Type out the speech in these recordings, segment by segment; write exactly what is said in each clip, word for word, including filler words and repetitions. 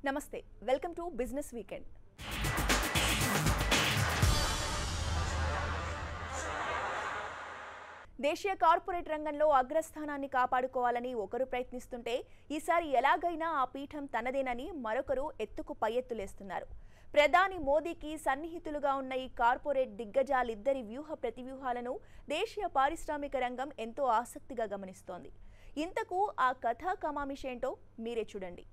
నమస్తే welcome to business weekend. దేశీయ corporate రంగంలో అగ్రస్థానాన్ని కాపాడుకోవాలని ఒకరు ప్రయత్నిస్తుంటే ఈసారి ఎలాగైనా ఆ పీఠం తనదేనని మరొకరు ఎత్తుకు పై ఎత్తులేస్తున్నారు. ప్రధాని మోదీకి సన్నిహితులుగా ఉన్న ఈ కార్పొరేట్ దిగ్గజాలిద్దరి వ్యూహ ప్రతివ్యూహాలను దేశీయ పారిశ్రామిక రంగం ఎంతో ఆసక్తిగా గమనిస్తోంది. ఇంతకు ఆ కథా కమామిషేంటో మీరే చూడండి.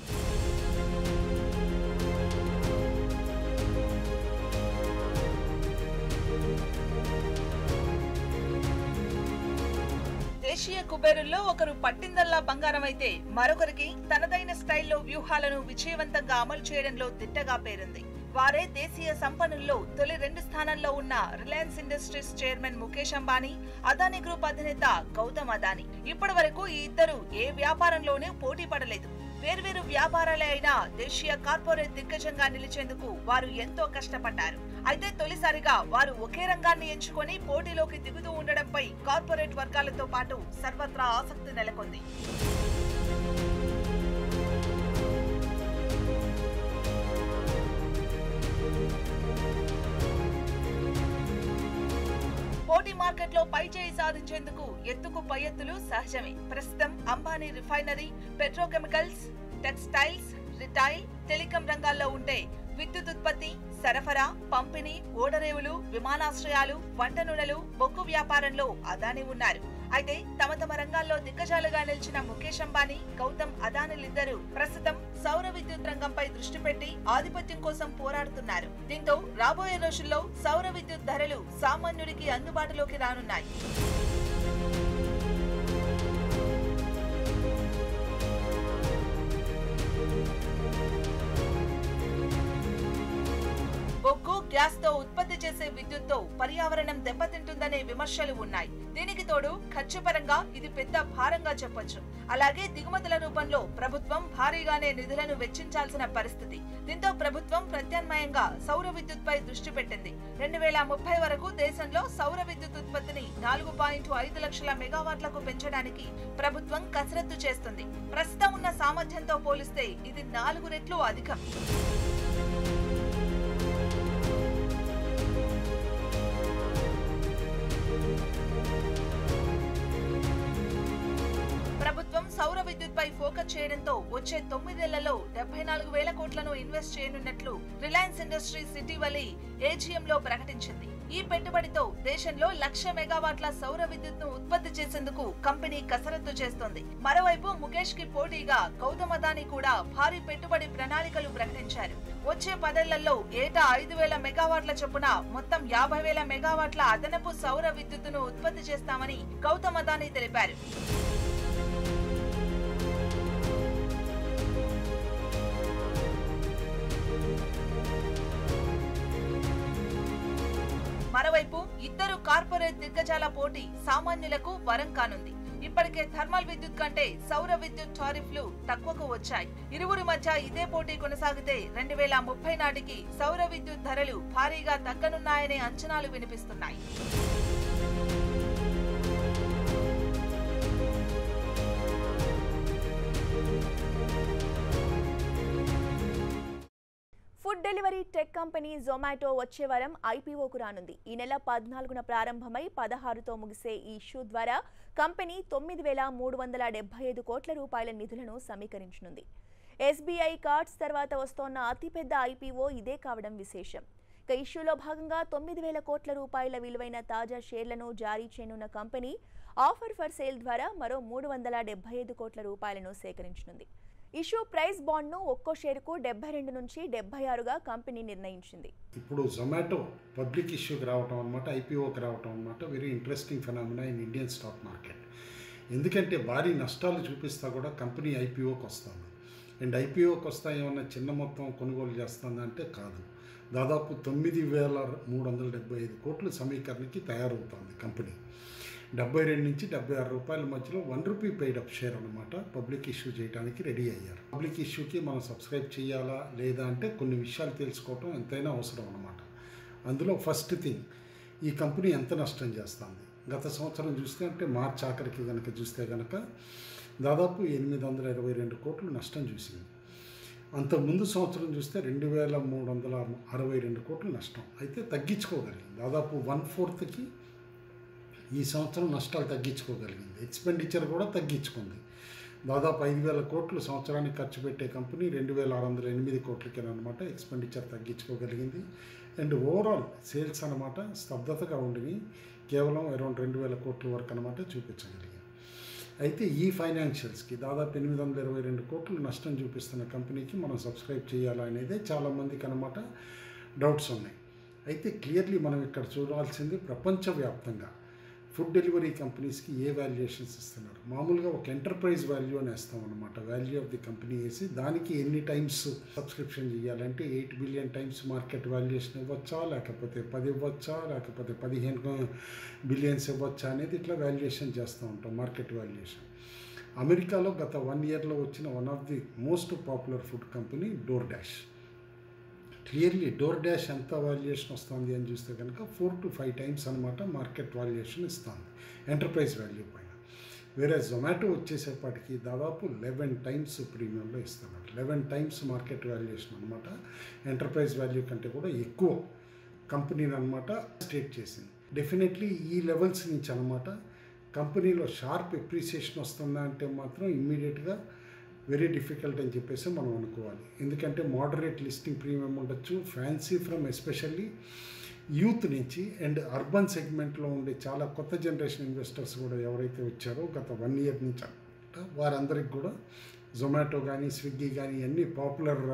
దేశీయ కుబేరుల్లో ఒకరు పట్టిందల్లా బంగారం అయితే మరొకరికి తనదైన స్టైల్లో వ్యూహాలను విజయవంతంగా అమలు చేయడంలో దిట్టగా పేరుంది. వారే దేశీయ సంపన్నుల్లో తొలి రెండు స్థానాల్లో ఉన్న Reliance Industries chairman Mukesh Ambani, Adani group అధినేత గౌతమ్ అదానీ. ఇప్పటి వరకు ఈ ఇద్దరు ఏ వ్యాపారంలోనూ పోటీ పడలేదు. వేర్వేరు వ్యాపారాలే అయినా దేశీయ కార్పొరేట్ దిగ్గజంగా నిలిచేందుకు వారు ఎంతో కష్టపడ్డారు. అయితే తొలిసారిగా వారు ఒకే రంగాన్ని ఎంచుకొని పోటీలోకి దిగుతూ ఉండడంపై కార్పొరేట్ వర్గాలతో పాటు సర్వత్రా ఆసక్తి నెలకొంది. పోటీ మార్కెట్లో పైచేయి సాధించేందుకు ఎత్తుకు పై ఎత్తులు సహజమే. ప్రస్తుతం Ambani refinery, petrochemicals, textiles, retail, telecom రంగాల్లో ఉంటే విద్యుత్ ఉత్పత్తి, సరఫరా, పంపిణీ, ఓడరేవులు, విమానాశ్రయాలు, వంట నూనెలు, బొగ్గు వ్యాపారంలో అదానీ ఉన్నారు. అయితే తమ తమ రంగాల్లో దిగ్గజాలుగా నిలిచిన ముఖేష్ అంబానీ, గౌతమ్ అదానీలిద్దరూ ప్రస్తుతం సౌర విద్యుత్ రంగంపై దృష్టి పెట్టి ఆధిపత్యం కోసం పోరాడుతున్నారు. దీంతో రాబోయే రోజుల్లో సౌర విద్యుత్ ధరలు సామాన్యుడికి అందుబాటులోకి రానున్నాయి. బొగ్గు, గ్యాస్ తో ఉత్పత్తి చేసే విద్యుత్తో పర్యావరణం దెబ్బతింటుందనే విమర్శలు ఉన్నాయి. దీనికి తోడు ఖర్చు పరంగా ఇది పెద్ద భారంగా చెప్పొచ్చు. అలాగే దిగుమతుల రూపంలో ప్రభుత్వం భారీగానే నిధులను వెచ్చించాల్సిన పరిస్థితి. దీంతో ప్రభుత్వం ప్రత్యామ్నాయంగా సౌర విద్యుత్ పై దృష్టి పెట్టింది. రెండు వేల ముప్పై వరకు దేశంలో సౌర విద్యుత్ ఉత్పత్తిని నాలుగు పాయింట్ ఐదు లక్షల మెగావాట్లకు పెంచడానికి ప్రభుత్వం కసరత్తు చేస్తుంది. ప్రస్తుతం ఉన్న సామర్థ్యంతో పోలిస్తే ఇది నాలుగు రెట్లు అధికం. ప్రభుత్వం సౌర విద్యుత్ పై ఫోకస్ చేయడంతో వచ్చే తొమ్మిదేళ్లలో డెబ్బై నాలుగు వేల కోట్లను ఇన్వెస్ట్ చేయనున్నట్లు రిలయన్స్ ఇండస్ట్రీస్ ఇటీవలి ఏజీఎం లో ప్రకటించింది. ఈ పెట్టుబడితో దేశంలో లక్ష మెగావాట్ల సౌర విద్యుత్ ను ఉత్పత్తి చేసేందుకు కంపెనీ కసరత్తు చేస్తోంది. మరోవైపు ముఖేష్ కి పోటీగా గౌతమ్ అదానీ కూడా భారీ పెట్టుబడి ప్రణాళికలు ప్రకటించారు. వచ్చే పదేళ్లలో ఏటా ఐదు వేల మెగావాట్ల చొప్పున మొత్తం యాభై వేల మెగావాట్ల అదనపు సౌర విద్యుత్తును ఉత్పత్తి చేస్తామని గౌతమ్ అదానీ తెలిపారు. మరోవైపు ఇద్దరు కార్పొరేట్ దిగ్గజాల పోటీ సామాన్యులకు వరం కానుంది. ఇప్పటికే థర్మల్ విద్యుత్ కంటే సౌర విద్యుత్ టారిఫ్లు తక్కువకు వచ్చాయి. ఇరువురి మధ్య ఇదే పోటీ కొనసాగితే రెండు వేల ముప్పై నాటికి సౌర విద్యుత్ ధరలు భారీగా తగ్గనున్నాయనే అంచనాలు వినిపిస్తున్నాయి. Food delivery tech company Zomato వచ్చే వారం ఐపీఓకు రానుంది. ఈ నెల పద్నాలుగున ప్రారంభమై పదహారుతో ముగిసే ఈ ఇష్యూ ద్వారా కంపెనీ తొమ్మిది వేల మూడు వందల డెబ్బై ఐదు కోట్ల రూపాయల నిధులను సమీకరించనుంది. ఎస్బీఐ కార్డ్స్ తర్వాత వస్తోన్న అతిపెద్ద ఐపీఓ ఇదే కావడం విశేషం. ఇక ఇష్యూలో భాగంగా తొమ్మిది వేల కోట్ల రూపాయల విలువైన తాజా షేర్లను జారీ చేయనున్న కంపెనీ ఆఫర్ ఫర్ సేల్ ద్వారా మరో మూడు వందల డెబ్బై ఐదు కోట్ల రూపాయలను సేకరించనుంది. ఇష్యూ ప్రైస్ బాండ్ను ఒక్కో షేరుకు డెబ్బై రెండు నుంచి డెబ్బై ఆరుగా కంపెనీ నిర్ణయించింది. ఇప్పుడు జొమాటో పబ్లిక్ ఇష్యూకి రావటం అనమాట, ఐపీఓకి రావటం అనమాట very interesting phenomena in Indian stock market. ఎందుకంటే భారీ నష్టాలు చూపిస్తా కూడా కంపెనీ ఐపీఓకి వస్తుంది. అండ్ ఐపీఓకి వస్తా ఏమన్నా చిన్న మొత్తం కొనుగోలు చేస్తుందంటే కాదు, దాదాపు తొమ్మిది వేల మూడు వందల డెబ్బై ఐదు కోట్ల సమీకరణకి తయారవుతుంది కంపెనీ. డెబ్బై రెండు నుంచి డెబ్బై ఆరు రూపాయల మధ్యలో one rupee paid up share అనమాట పబ్లిక్ ఇష్యూ చేయడానికి రెడీ అయ్యారు. పబ్లిక్ ఇష్యూకి మనం సబ్స్క్రైబ్ చేయాలా లేదా అంటే కొన్ని విషయాలు తెలుసుకోవటం ఎంతైనా అవసరం అనమాట. అందులో ఫస్ట్ థింగ్, ఈ కంపెనీ ఎంత నష్టం చేస్తుంది. గత సంవత్సరం చూస్తే అంటే మార్చి ఆఖరికి కనుక చూస్తే కనుక దాదాపు ఎనిమిది వందల ఇరవై రెండు కోట్లు నష్టం చూసింది. అంత ముందు సంవత్సరం చూస్తే రెండు వేల మూడు వందల అరవై రెండు కోట్లు నష్టం అయితే తగ్గించుకోగలిగింది. దాదాపు వన్ ఫోర్త్కి ఈ సంవత్సరం నష్టాలు తగ్గించుకోగలిగింది. ఎక్స్పెండిచర్ కూడా తగ్గించుకుంది. దాదాపు ఐదు వేల కోట్లు సంవత్సరానికి ఖర్చు పెట్టే కంపెనీ రెండు వేల ఆరు వందల ఎనిమిది కోట్లకి అనమాట ఎక్స్పెండిచర్ తగ్గించుకోగలిగింది. అండ్ ఓవరాల్ సేల్స్ అనమాట స్తబ్దతగా ఉండి కేవలం అరౌండ్ రెండు వేల కోట్ల వరకు అనమాట చూపించగలిగింది. అయితే ఈ ఫైనాన్షియల్స్కి దాదాపు ఎనిమిది వందల ఇరవై రెండు కోట్లు నష్టం చూపిస్తున్న కంపెనీకి మనం సబ్స్క్రైబ్ చేయాలా అనేది చాలామందికి అనమాట డౌట్స్ ఉన్నాయి. అయితే క్లియర్లీ మనం ఇక్కడ చూడాల్సింది ప్రపంచవ్యాప్తంగా ఫుడ్ డెలివరీ కంపెనీస్కి ఏ వాల్యుయేషన్స్ ఇస్తున్నారు. మామూలుగా ఒక ఎంటర్ప్రైజ్ వాల్యూ అని వేస్తాం అనమాట. వాల్యూ ఆఫ్ ది కంపెనీ వేసి దానికి ఎన్ని టైమ్స్ సబ్స్క్రిప్షన్ చేయాలంటే eight billion times market valuation ఇవ్వచ్చా, లేకపోతే పది ఇవ్వచ్చా, లేకపోతే పదిహేను బిలియన్స్ ఇవ్వచ్చా అనేది ఇట్లా వాల్యుయేషన్ చేస్తూ ఉంటాం, మార్కెట్ వాల్యుయేషన్. అమెరికాలో గత వన్ ఇయర్లో వచ్చిన one of the most popular food company DoorDash. Clearly DoorDash ఎంత వాల్యుయేషన్ వస్తుంది అని చూస్తే కనుక ఫోర్ టు ఫైవ్ టైమ్స్ అనమాట మార్కెట్ వాల్యుయేషన్ ఇస్తుంది ఎంటర్ప్రైజ్ వాల్యూ పైన. వేరే జొమాటో వచ్చేసేపటికి దాదాపు లెవెన్ టైమ్స్ ప్రీమియంలో ఇస్తున్నారు. లెవెన్ టైమ్స్ మార్కెట్ వాల్యుయేషన్ అనమాట, ఎంటర్ప్రైజ్ వాల్యూ కంటే కూడా ఎక్కువ కంపెనీని అనమాట స్టేట్ చేసింది. డెఫినెట్లీ ఈ లెవెల్స్ నుంచి అనమాట కంపెనీలో షార్ప్ ఎప్రిసియేషన్ వస్తుందా అంటే మాత్రం ఇమ్మీడియట్గా వెరీ డిఫికల్ట్ అని చెప్పేసి మనం అనుకోవాలి. ఎందుకంటే మోడరేట్ లిస్టింగ్ ప్రీమియం ఉండొచ్చు, ఫ్యాన్సీ ఫ్రమ్ ఎస్పెషల్లీ యూత్ నుంచి అండ్ అర్బన్ సెగ్మెంట్లో ఉండే చాలా కొత్త జనరేషన్ ఇన్వెస్టర్స్ కూడా ఎవరైతే వచ్చారో గత వన్ ఇయర్ నుంచి అనమాట వారందరికి కూడా జొమాటో కానీ స్విగ్గీ కానీ అన్నీ పాపులర్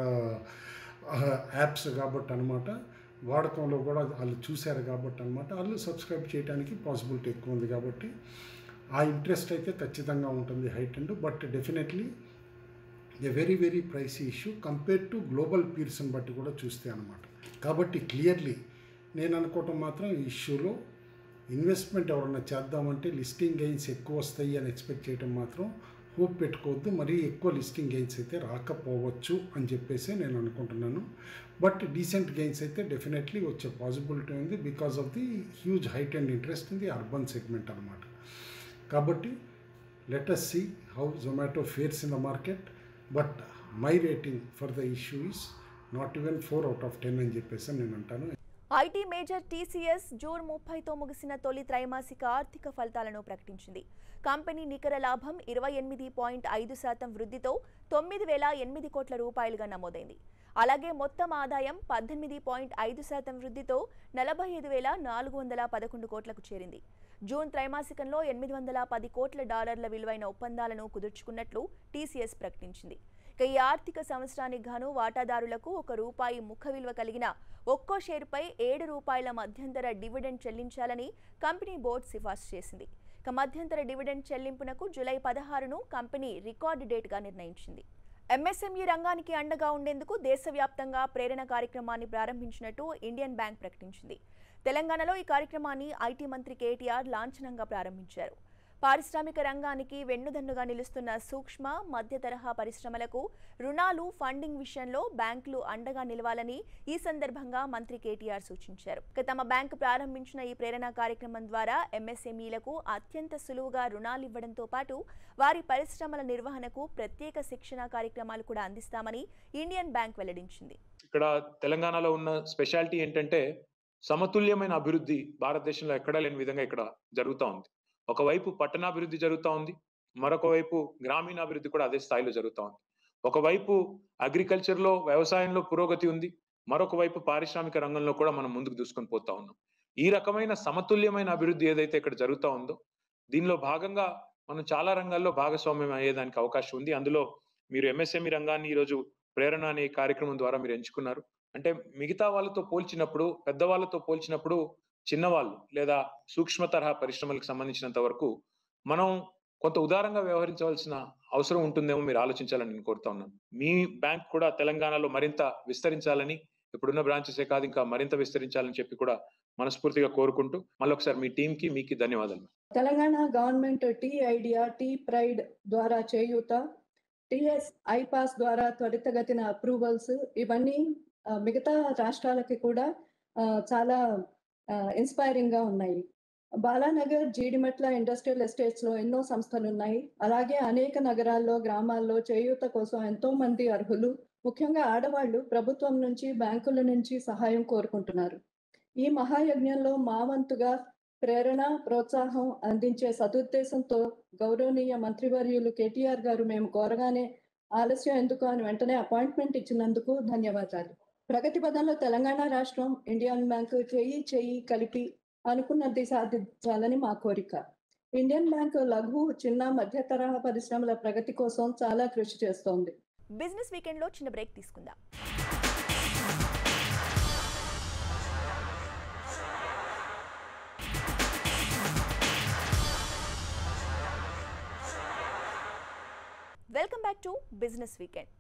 యాప్స్ కాబట్టి అనమాట వాడకంలో కూడా వాళ్ళు చూశారు కాబట్టి అనమాట వాళ్ళు సబ్స్క్రైబ్ చేయడానికి పాసిబిలిటీ ఎక్కువ ఉంది. కాబట్టి ఆ ఇంట్రెస్ట్ అయితే ఖచ్చితంగా ఉంటుంది hype and but definitely a very very pricey issue compare to global పీర్స్ని బట్టి కూడా చూస్తే అనమాట. కాబట్టి క్లియర్లీ నేను అనుకోవటం మాత్రం ఈ ఇష్యూలో ఇన్వెస్ట్మెంట్ ఎవరన్నా చేద్దామంటే లిస్టింగ్ గెయిన్స్ ఎక్కువ వస్తాయి అని ఎక్స్పెక్ట్ చేయడం మాత్రం హోప్ పెట్టుకోవద్దు. మరీ ఎక్కువ లిస్టింగ్ గెయిన్స్ అయితే రాకపోవచ్చు అని చెప్పేసి నేను అనుకుంటున్నాను. బట్ డీసెంట్ గెయిన్స్ అయితే డెఫినెట్లీ వచ్చే పాసిబిలిటీ ఉంది because of the huge hype and interest in the urban segment అనమాట. కాబట్టి let us see how Zomato fares in the market. But my rating for the issue is not even four out of ten అని చెప్పేసి నేను అంటాను. IT major TCS June ముప్పైతో ముగిసిన తొలి త్రైమాసిక ఆర్థిక ఫలితాలను ప్రకటించింది. కంపెనీ నికర లాభం ఇరవై ఎనిమిది పాయింట్ ఐదు శాతం వృద్ధితో తొమ్మిది వేల ఎనిమిది కోట్ల రూపాయలుగా నమోదైంది. అలాగే మొత్తం ఆదాయం పద్దెనిమిది పాయింట్ ఐదు శాతం వృద్ధితో నలభై ఐదు వేల నాలుగు వందల పదకొండు కోట్లకు చేరింది. జూన్ త్రైమాసికంలో ఎనిమిది వందల పది కోట్ల డాలర్ల విలువైన ఒప్పందాలను కుదుర్చుకున్నట్లు టీసీఎస్ ప్రకటించింది. ఇక ఈ ఆర్థిక సంవత్సరానికి గాను వాటాదారులకు ఒక రూపాయి ముఖ విలువ కలిగిన ఒక్కో షేరుపై ఏడు రూపాయల మధ్యంతర డివిడెండ్ చెల్లించాలని కంపెనీ బోర్డు సిఫార్సు చేసింది. ఇక మధ్యంతర డివిడెండ్ చెల్లింపునకు జూలై పదహారును కంపెనీ రికార్డు డేట్గా నిర్ణయించింది. ఎంఎస్ఎంఈ రంగానికి అండగా ఉండేందుకు దేశవ్యాప్తంగా ప్రేరణ కార్యక్రమాన్ని ప్రారంభించినట్టు ఇండియన్ బ్యాంక్ ప్రకటించింది. తెలంగాణలో ఈ కార్యక్రమాన్ని ఐటీ మంత్రి కేటీఆర్ లాంఛనంగా ప్రారంభించారు. పారిశ్రామిక రంగానికి వెన్నుదన్నుగా నిలుస్తున్న సూక్ష్మ మధ్య తరహా పరిశ్రమలకు రుణాలు ఫండింగ్ విషయంలో బ్యాంకులు అండగా నిలవాలని ఈ సందర్భంగా మంత్రి కేటీఆర్ సూచించారు. తమ బ్యాంకు ప్రారంభించిన ఈ ప్రేరణ కార్యక్రమం ద్వారా ఎంఎస్ఎంఈలకు అత్యంత సులువుగా రుణాలు ఇవ్వడంతో పాటు వారి పరిశ్రమల నిర్వహణకు ప్రత్యేక శిక్షణ కార్యక్రమాలు కూడా అందిస్తామని ఇండియన్ బ్యాంక్ వెల్లడించింది. ఇక్కడ తెలంగాణలో ఉన్న స్పెషాలిటీ ఏంటంటే సమతుల్యమైన అభివృద్ధి భారతదేశంలో ఎక్కడా లేని విధంగా ఇక్కడ జరుగుతూ ఉంది. ఒకవైపు పట్టణాభివృద్ధి జరుగుతూ ఉంది, మరొక వైపు గ్రామీణాభివృద్ధి కూడా అదే స్థాయిలో జరుగుతూ ఉంది. ఒకవైపు అగ్రికల్చర్ లో వ్యవసాయంలో పురోగతి ఉంది, మరొక వైపు పారిశ్రామిక రంగంలో కూడా మనం ముందుకు దూసుకొని పోతా ఉన్నాం. ఈ రకమైన సమతుల్యమైన అభివృద్ధి ఏదైతే ఇక్కడ జరుగుతూ ఉందో దీనిలో భాగంగా మనం చాలా రంగాల్లో భాగస్వామ్యం అయ్యేదానికి అవకాశం ఉంది. అందులో మీరు ఎంఎస్ఎంఈ రంగాన్ని ఈరోజు ప్రేరణ అనే కార్యక్రమం ద్వారా మీరు ఎంచుకున్నారు. అంటే మిగతా వాళ్ళతో పోల్చినప్పుడు, పెద్దవాళ్ళతో పోల్చినప్పుడు చిన్నవాళ్ళు లేదా సూక్ష్మ తరహా పరిశ్రమలకు సంబంధించినంత వరకు మనం కొంత ఉదారంగా వ్యవహరించవలసిన అవసరం ఉంటుందేమో మీరు ఆలోచించాలని నేను కోరుతా ఉన్నాను. మీ బ్యాంక్ కూడా తెలంగాణలో మరింత విస్తరించాలని, ఇప్పుడున్న బ్రాంచెసే కాదు ఇంకా మరింత విస్తరించాలని చెప్పి కూడా మనస్ఫూర్తిగా కోరుకుంటూ మళ్ళొకసారి మీ టీం కి మీకు ధన్యవాదాలు. Telangana government T idea, T pride ద్వారా చేయూత, టీఎస్ ఐపాస్ ద్వారా త్వరితగతిన అప్రూవల్స్, ఇవన్నీ మిగతా రాష్ట్రాలకి కూడా చాలా ఇన్స్పైరింగ్ గా ఉన్నాయి. బాలానగర్, జీడిమెట్ల ఇండస్ట్రియల్ ఎస్టేట్స్ లో ఎన్నో సంస్థలు ఉన్నాయి. అలాగే అనేక నగరాల్లో, గ్రామాల్లో చేయూత కోసం ఎంతో మంది అర్హులు ముఖ్యంగా ఆడవాళ్లు ప్రభుత్వం నుంచి, బ్యాంకుల నుంచి సహాయం కోరుకుంటున్నారు. ఈ మహాయజ్ఞంలో మా వంతుగా ప్రేరణ, ప్రోత్సాహం అందించే సదుద్దేశంతో గౌరవనీయ మంత్రివర్యులు కేటీఆర్ గారు మేము కోరగానే ఆలస్యం ఎందుకు అని వెంటనే అపాయింట్మెంట్ ఇచ్చినందుకు ధన్యవాదాలు. ప్రగతి పదంలో తెలంగాణ రాష్ట్రం, ఇండియన్ బ్యాంకు చెయ్యి చెయ్యి కలిపి అనుకున్నది సాధించాలని మా కోరిక. ఇండియన్ బ్యాంక్ లఘు, చిన్న, మధ్య తరహా పరిశ్రమల ప్రగతి కోసం చాలా కృషి చేస్తోంది. బిజినెస్ వీకెండ్ లో చిన్న బ్రేక్ తీసుకుందాం. Welcome back to business weekend.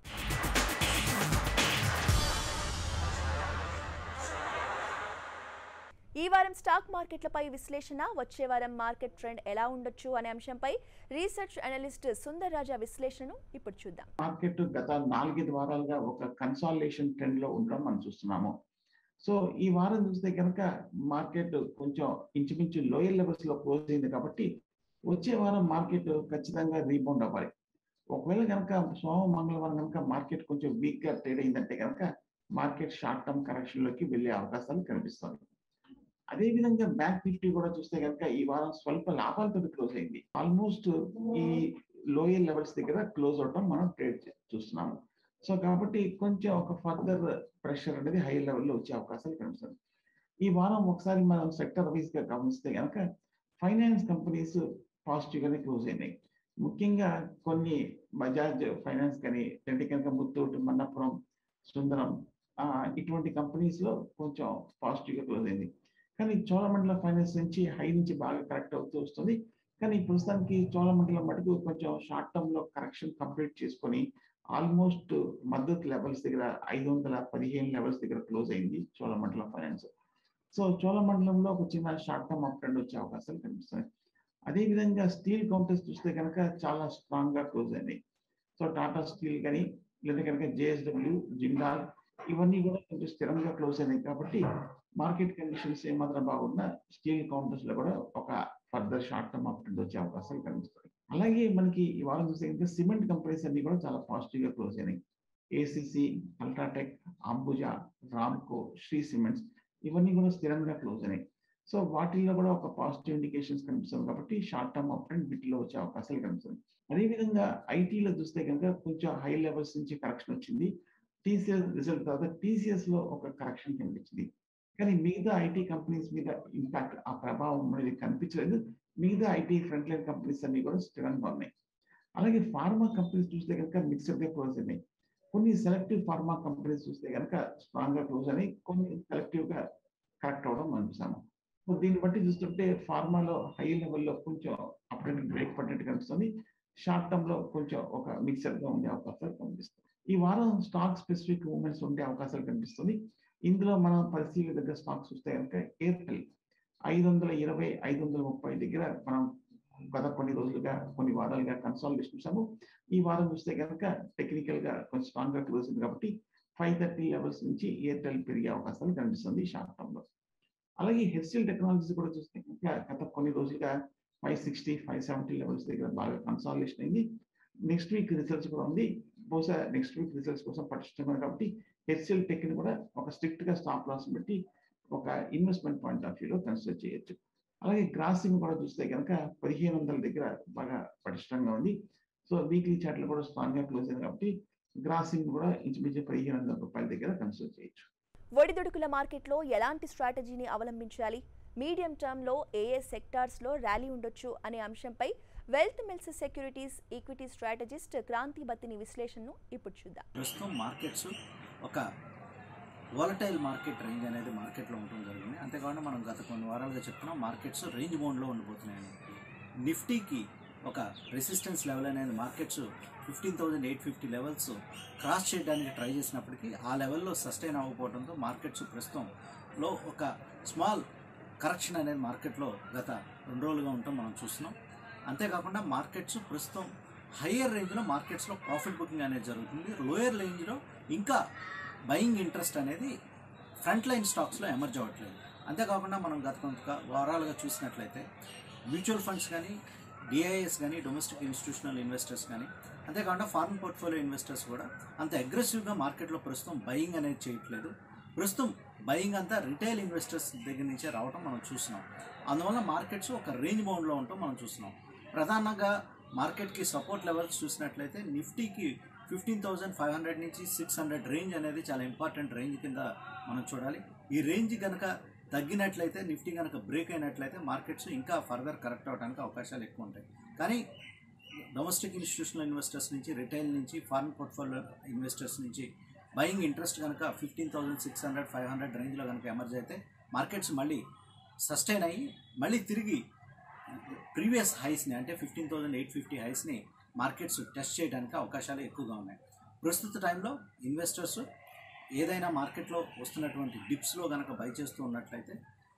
ఈ వారం స్టాక్ మార్కెట్లపై విశ్లేషణ, వచ్చే వారం మార్కెట్ ట్రెండ్ ఎలా ఉండొచ్చు అనే అంశంపై రీసెర్చ్ అనలిస్ట్ సుందర్ రాజా విశ్లేషణను ఇప్పుడు చూద్దాం. మార్కెట్ గత నాలుగైదు వారాలుగా ఒక కన్సాలిడేషన్ ట్రెండ్ లో ఉండడం మనం చూస్తున్నాము. సో ఈ వారం చూస్తే కనుక మార్కెట్ కొంచెం ఇంచుమించు లోయర్ లెవెల్స్ లో క్లోజ్ అయింది కాబట్టి వచ్చే వారం మార్కెట్ ఖచ్చితంగా రీబౌండ్ అవ్వాలి. ఒకవేళ కనుక సోమ మంగళవారం కనుక మార్కెట్ కొంచెం వీక్ గా ట్రేడ్ అయిందంటే కనుక మార్కెట్ షార్ట్ టర్మ్ కరెక్షన్ లోకి వెళ్లే అవకాశాలు కనిపిస్తుంది. అదేవిధంగా బ్యాంక్ నిఫ్టీ కూడా చూస్తే కనుక ఈ వారం స్వల్ప లాభాలతో క్లోజ్ అయింది. ఆల్మోస్ట్ ఈ లోయర్ లెవెల్స్ దగ్గర క్లోజ్ అవడం మనం ట్రేడ్ చూస్తున్నాము. సో కాబట్టి కొంచెం ఒక ఫర్దర్ ప్రెషర్ అనేది హై లెవెల్లో వచ్చే అవకాశాలు కనిపిస్తుంది. ఈ వారం ఒకసారి మనం సెక్టర్ వైజ్ గా గమనిస్తే కనుక ఫైనాన్స్ కంపెనీస్ పాజిటివ్ గానే క్లోజ్ అయినాయి. ముఖ్యంగా కొన్ని బజాజ్ ఫైనాన్స్ కానీ, లేదంటే కనుక ముత్తూట్, మన్నపురం, సుందరం ఇటువంటి కంపెనీస్ లో కొంచెం పాజిటివ్ గా క్లోజ్ అయింది. కానీ చోళమండలం ఫైనాన్స్ నుంచి హై నుంచి బాగా కరెక్ట్ అవుతూ వస్తుంది. కానీ ప్రస్తుతానికి చోళమండలం మటుకు కొంచెం షార్ట్ టర్మ్ లో కరెక్షన్ కంప్లీట్ చేసుకొని ఆల్మోస్ట్ మద్దతు లెవెల్స్ దగ్గర ఐదు వందల పదిహేను లెవెల్స్ దగ్గర క్లోజ్ అయింది చోళమండలం ఫైనాన్స్. సో చోళమండలంలో ఒక చిన్న షార్ట్ టర్మ్ అప్ ట్రెండ్ వచ్చే అవకాశాలు కనిపిస్తున్నాయి. అదేవిధంగా స్టీల్ కౌంటర్స్ చూస్తే కనుక చాలా స్ట్రాంగ్ గా క్లోజ్ అయినాయి. సో టాటా స్టీల్ కానీ, లేదా కనుక జేఎస్డబ్ల్యూ, జిందాల్ ఇవన్నీ కూడా కొంచెం స్థిరంగా క్లోజ్ అయినాయి. కాబట్టి మార్కెట్ కండిషన్స్ ఏమాత్రం బాగున్నా స్టీల్ కౌంటర్స్ లో కూడా ఒక further short term up trend వచ్చే అవకాశాలు కనిపిస్తాయి. అలాగే మనకి ఈ వారం చూస్తే సిమెంట్ కంపెనీస్ అన్ని కూడా చాలా పాజిటివ్ గా క్లోజ్ అయినాయి. ACC, UltraTech, Ambuja, Ramco, Shree cements ఇవన్నీ కూడా స్థిరంగా క్లోజ్ అయినాయి. సో వాటిల్లో కూడా ఒక పాజిటివ్ ఇండికేషన్స్ కనిపిస్తుంది. కాబట్టి షార్ట్ టర్మ్ అప్ ట్రెండ్ వీటిలో వచ్చే అవకాశాలు కనిపిస్తుంది. అదేవిధంగా ఐటీలో చూస్తే కనుక కొంచెం హై లెవెల్స్ నుంచి కరెక్షన్ వచ్చింది. టీసీఎస్ రిజల్ట్ తర్వాత టీసీఎస్ లో ఒక కరెక్షన్ కనిపించింది. కానీ మిగతా ఐటీ కంపెనీస్ మీద ఇంపాక్ట్ ఆ ప్రభావం అనేది కనిపించలేదు. మిగతా ఐటీ ఫ్రంట్ లైన్ కంపెనీస్ అన్ని కూడా స్థిరంగా ఉన్నాయి. అలాగే ఫార్మా కంపెనీస్ చూస్తే కనుక మిక్స్డ్ గా క్లోజ్ అయినాయి. కొన్ని సెలెక్టివ్ ఫార్మా కంపెనీస్ చూస్తే కనుక స్ట్రాంగ్ గా క్లోజ్ అయినాయి, కొన్ని సెలెక్టివ్ గా కరెక్ట్ అవడం మనం చూసాము. సో దీన్ని బట్టి చూస్తుంటే ఫార్మాలో హై లెవెల్లో కొంచెం అప్పుడు బ్రేక్ పడినట్టు కనిపిస్తుంది. షార్ట్ టర్మ్ లో కొంచెం ఒక మిక్సర్ గా ఉండే అవకాశాలు కనిపిస్తుంది. ఈ వారం స్టాక్ స్పెసిఫిక్ మూవ్మెంట్స్ ఉండే అవకాశాలు కనిపిస్తుంది. ఇందులో మనం పరిశీలన దగ్గర స్టాక్స్ చూస్తే కనుక ఎయిర్టెల్ ఐదు వందల ఇరవై ఐదు వందల ముప్పై దగ్గర మనం గత కొన్ని రోజులుగా కొన్ని వారాలుగా కన్సాలిడేషన్ చూసాము. ఈ వారం చూస్తే కనుక టెక్నికల్ గా కొంచెం స్ట్రాంగ్ గా క్లోజ్ ఉంది కాబట్టి ఫైవ్ థర్టీ లెవెల్స్ నుంచి ఎయిర్టెల్ పెరిగే అవకాశాలు కనిపిస్తుంది షార్ట్ టర్మ్ లో. అలాగే హెచ్సిఎల్ టెక్నాలజీస్ కూడా చూస్తే కనుక గత కొన్ని రోజులుగా five sixty five seventy levels దగ్గర బాగా కన్సాలిడేషన్ అయింది. నెక్స్ట్ వీక్ రిజల్ట్స్ కూడా ఉంది. బహుశా నెక్స్ట్ వీక్ రిజల్ట్స్ కోసం పట్టిస్తున్నాం కాబట్టి హెచ్సిఎల్ టెక్ ని కూడా ఒక స్ట్రిక్ట్ గా స్టాప్ లాస్ పెట్టి ఒక ఇన్వెస్ట్మెంట్ పాయింట్ ఆఫ్ వ్యూలో కన్సిడర్ చేయొచ్చు. అలాగే గ్రాసింగ్ కూడా చూస్తే కనుక పదిహేను వందల దగ్గర బాగా పటిష్టంగా ఉంది. సో వీక్లీ చార్ట్లు కూడా స్ట్రాంగ్ గా క్లోజ్ అయింది కాబట్టి గ్రాసింగ్ కూడా ఇంచుమించు పదిహేను వందల రూపాయల దగ్గర కన్సిడర్ చేయొచ్చు. ఒడిదుడుకుల మార్కెట్లో ఎలాంటి స్ట్రాటజీని అవలంబించాలి, మీడియం టర్మ్ లో ఏ ఏ సెక్టార్స్ లో ర్యాలీ ఉండొచ్చు అనే అంశంపై wealth mills securities equity strategist Kranthi Battini విశ్లేషణను ఇప్పుడు చూద్దాం. ప్రస్తుతం మార్కెట్స్ ఒక వాలటైల్ మార్కెట్ రేంజ్ అనేది మార్కెట్లో ఉండడం జరిగింది. అంతేకాకుండా మనం గత కొన్ని వారాలుగా చెప్తున్నాం మార్కెట్స్ రేంజ్ బౌండ్లో ఉండిపోతున్నాయని. నిఫ్టీకి ఒక రెసిస్టెన్స్ లెవెల్ అనేది markets fifteen thousand eight fifty levels cross చేయడానికి ట్రై చేసినప్పటికీ ఆ లెవెల్లో సస్టైన్ అవ్వకపోవడంతో మార్కెట్స్ ప్రస్తుతంలో ఒక స్మాల్ కరెక్షన్ అనేది మార్కెట్లో గత రెండు రోజులుగా ఉండటం మనం చూస్తున్నాం. అంతేకాకుండా మార్కెట్స్ ప్రస్తుతం హయ్యర్ రేంజ్లో మార్కెట్స్లో ప్రాఫిట్ బుకింగ్ అనేది జరుగుతుంది. లోయర్ రేంజ్లో ఇంకా బయింగ్ ఇంట్రెస్ట్ అనేది ఫ్రంట్ లైన్ స్టాక్స్లో ఎమర్జ్ అవ్వట్లేదు. అంతేకాకుండా మనం గత కొంత వారాలుగా చూసినట్లయితే మ్యూచువల్ ఫండ్స్ కానీ, డిఐఎస్ కానీ, డొమెస్టిక్ ఇన్స్టిట్యూషనల్ ఇన్వెస్టర్స్ కానీ, అంతేకాకుండా ఫారెన్ పోర్ట్ఫోలియో ఇన్వెస్టర్స్ కూడా అంత అగ్రెసివ్గా మార్కెట్లో ప్రస్తుతం బయింగ్ అనేది చేయట్లేదు. ప్రస్తుతం బయింగ్ అంతా రిటైల్ ఇన్వెస్టర్స్ దగ్గర నుంచే రావడం మనం చూస్తున్నాం. అందువల్ల మార్కెట్స్ ఒక రేంజ్ బౌండ్లో ఉండటం మనం చూస్తున్నాం. ప్రధానంగా మార్కెట్కి సపోర్ట్ లెవెల్స్ చూసినట్లయితే నిఫ్టీకి ఫిఫ్టీన్ థౌజండ్ ఫైవ్ హండ్రెడ్ నుంచి సిక్స్ హండ్రెడ్ రేంజ్ అనేది చాలా ఇంపార్టెంట్ రేంజ్ కింద మనం చూడాలి. ఈ రేంజ్ కనుక తగ్గినట్లయితే, నిఫ్టీ కనుక బ్రేక్ అయినట్లయితే మార్కెట్స్ ఇంకా ఫర్దర్ కరెక్ట్ అవడానికి అవకాశాలు ఎక్కువ ఉంటాయి. కానీ డొమెస్టిక్ ఇన్స్టిట్యూషనల్ ఇన్వెస్టర్స్ నుంచి, రిటైల్ నుంచి, ఫారెన్ పోర్ట్ఫోలియో ఇన్వెస్టర్స్ నుంచి బయింగ్ ఇంట్రెస్ట్ కనుక fifteen thousand six hundred five hundred రేంజ్లో కనుక ఎమర్జ్ అయితే మార్కెట్స్ మళ్ళీ సస్టైన్ అయ్యి మళ్ళీ తిరిగి ప్రీవియస్ హైస్ని అంటే ఫిఫ్టీన్ థౌసండ్ ఎయిట్ ఫిఫ్టీ హైస్ని మార్కెట్స్ టెస్ట్ చేయడానికి అవకాశాలు ఎక్కువగా ఉన్నాయి. ప్రస్తుత టైంలో ఇన్వెస్టర్స్ ఏదైనా మార్కెట్లో వస్తున్నటువంటి డిప్స్లో కనుక బై చేస్తూ ఉన్నట్లయితే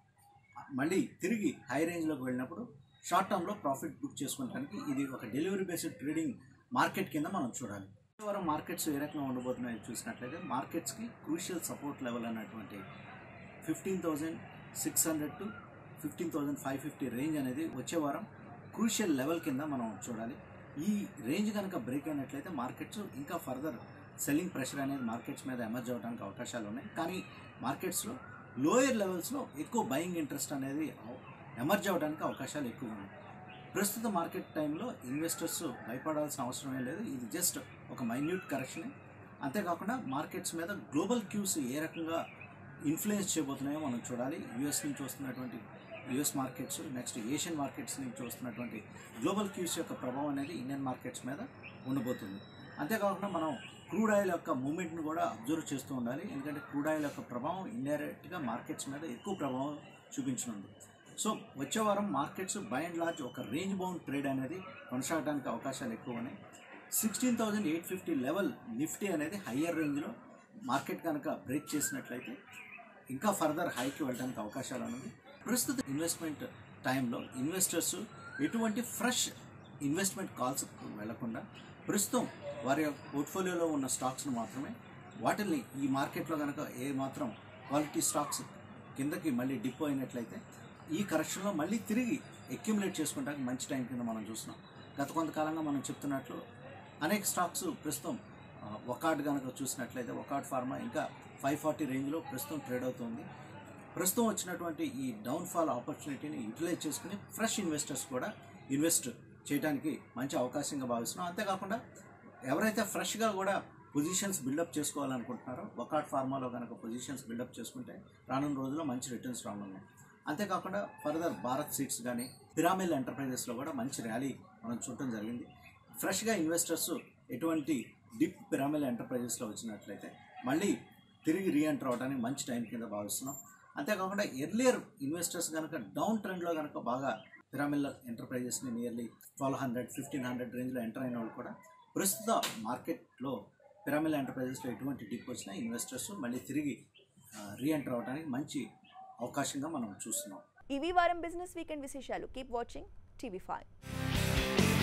మళ్ళీ తిరిగి హై రేంజ్లోకి వెళ్ళినప్పుడు షార్ట్ టర్మ్లో ప్రాఫిట్ బుక్ చేసుకోవడానికి ఇది ఒక డెలివరీ బేస్డ్ ట్రేడింగ్ మార్కెట్ కింద మనం చూడాలి. వారం మార్కెట్స్ ఏ రకంగా ఉండబోతున్నాయో చూసినట్లయితే మార్కెట్స్కి క్రూషియల్ సపోర్ట్ లెవెల్ అన్నటువంటి fifteen thousand six hundred to fifteen thousand five fifty range అనేది వచ్చే వారం క్రూషియల్ లెవెల్ కింద మనం చూడాలి. ఈ రేంజ్ కనుక బ్రేక్ అయినట్లయితే మార్కెట్స్ ఇంకా ఫర్దర్ సెల్లింగ్ ప్రెషర్ అనేది మార్కెట్స్ మీద ఎమర్జ్ అవడానికి అవకాశాలు ఉన్నాయి. కానీ మార్కెట్స్లో లోయర్ లెవెల్స్లో ఎక్కువ బయింగ్ ఇంట్రెస్ట్ అనేది ఎమర్జ్ అవడానికి అవకాశాలు ఎక్కువ ఉన్నాయి. ప్రస్తుత మార్కెట్ టైంలో ఇన్వెస్టర్స్ భయపడాల్సిన అవసరమే లేదు. ఇది జస్ట్ ఒక మైన్యూట్ కరెక్షనే. అంతేకాకుండా మార్కెట్స్ మీద గ్లోబల్ క్యూస్ ఏ రకంగా ఇన్ఫ్లుయెన్స్ చేయబోతున్నాయో మనం చూడాలి. యూఎస్ నుంచి వస్తున్నటువంటి US markets, next Asian markets నుంచి వస్తున్నటువంటి గ్లోబల్ క్యూస్ యొక్క ప్రభావం అనేది ఇండియన్ మార్కెట్స్ మీద ఉండబోతుంది. అంతేకాకుండా మనం క్రూడ్ ఆయిల్ యొక్క మూమెంట్ని కూడా అబ్జర్వ్ చేస్తూ ఉండాలి. ఎందుకంటే క్రూడ్ ఆయిల్ యొక్క ప్రభావం ఇండైరెక్ట్గా మార్కెట్స్ మీద ఎక్కువ ప్రభావం చూపించనుంది. సో వచ్చే వారం మార్కెట్స్ బై అండ్ లార్జ్ ఒక రేంజ్ బౌండ్ ట్రేడ్ అనేది కొనసాగడానికి అవకాశాలు ఎక్కువ ఉన్నాయి. Sixteen thousand eight fifty level Nifty అనేది హయ్యర్ రేంజ్లో మార్కెట్ కనుక బ్రేక్ చేసినట్లయితే ఇంకా ఫర్దర్ హైకి వెళ్ళడానికి అవకాశాలు ఉన్నది. ప్రస్తుత ఇన్వెస్ట్మెంట్ టైంలో ఇన్వెస్టర్స్ ఎటువంటి ఫ్రెష్ ఇన్వెస్ట్మెంట్ కాల్స్ వెళ్లకుండా ప్రస్తుతం వారి పోర్ట్ఫోలియోలో ఉన్న స్టాక్స్ను మాత్రమే, వాటిని ఈ మార్కెట్లో కనుక ఏ మాత్రం క్వాలిటీ స్టాక్స్ కిందకి మళ్ళీ డిప్ అయినట్లయితే ఈ కరెక్షన్లో మళ్ళీ తిరిగి అక్యుములేట్ చేసుకోవడానికి మంచి టైం కింద మనం చూస్తున్నాం. గత కొంతకాలంగా మనం చెప్తున్నట్లు అనేక స్టాక్స్ ప్రస్తుతం వకార్డ్ కనుక చూసినట్లయితే వకార్డ్ ఫార్మా ఇంకా ఫైవ్ ఫార్టీ రేంజ్లో ప్రస్తుతం ట్రేడ్ అవుతుంది. ప్రస్తుతం వచ్చినటువంటి ఈ డౌన్ఫాల్ ఆపర్చునిటీని యూటిలైజ్ చేసుకుని ఫ్రెష్ ఇన్వెస్టర్స్ కూడా ఇన్వెస్ట్ చేయడానికి మంచి అవకాశంగా భావిస్తున్నాం. అంతేకాకుండా ఎవరైతే ఫ్రెష్గా కూడా పొజిషన్స్ బిల్డప్ చేసుకోవాలనుకుంటున్నారో వకార్డ్ ఫార్మాలో కనుక పొజిషన్స్ బిల్డప్ చేసుకుంటే రానున్న రోజుల్లో మంచి రిటర్న్స్ రానున్నాయి. అంతేకాకుండా ఫర్దర్ భారత్ సీడ్స్ కానీ పిరామిల్ ఎంటర్ప్రైజెస్లో కూడా మంచి ర్యాలీ మనం చూడటం జరిగింది. ఫ్రెష్గా ఇన్వెస్టర్స్ ఎటువంటి డిప్ పిరామిల్ ఎంటర్ప్రైజెస్లో వచ్చినట్లయితే మళ్ళీ తిరిగి రీఎంటర్ అవడానికి మంచి టైం కింద భావిస్తున్నాం. అంతేకాకుండా ఎర్లియర్ ఇన్వెస్టర్స్ కనుక డౌన్ ట్రెండ్లో కనుక బాగా పిరామిల్ ఎంటర్ప్రైజెస్ని nearly twelve hundred fifteen hundred రేంజ్లో ఎంటర్ అయిన వాళ్ళు కూడా ప్రస్తుత మార్కెట్లో పిరామిల్ ఎంటర్ప్రైజెస్లో ఎటువంటి డిప్ వచ్చినా ఇన్వెస్టర్స్ మళ్ళీ తిరిగి రీఎంటర్ అవడానికి మంచి అవకాశంగా మనం చూస్తున్నాం. ఇవి వారం బిజినెస్ వీకెండ్ విశేషాలు. Keep watching TV five.